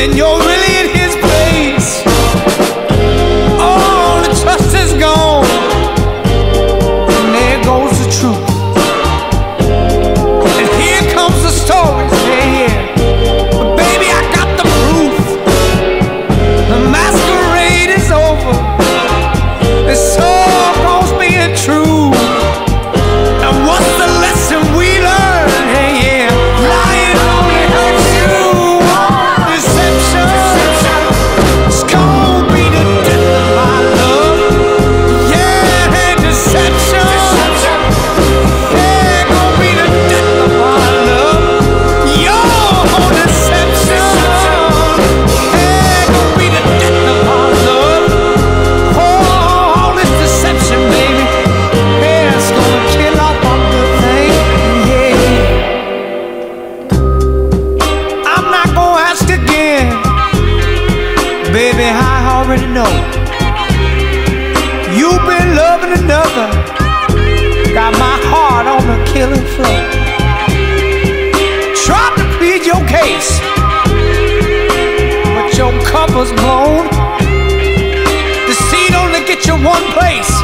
and you're really in his place. All the trust is gone, and there goes the truth. And here comes the story, yeah. But baby, I got the proof. The masquerade is over. It's all goes being true. And what's the lesson we learn? Hey, yeah, lying only hurts you. Deception, it's gonna be the death of my love. Yeah, deception, yeah, gonna be the death of my love. Your deception, yeah, gonna be the death of my love. Oh, all this deception, baby, yeah, it's gonna kill off my good thing. Yeah, I'm not gonna ask again, baby, I already know. You've been loving another, got my heart on the killing floor. Tried to plead your case, but your cover's blown. Deceit only get you one place.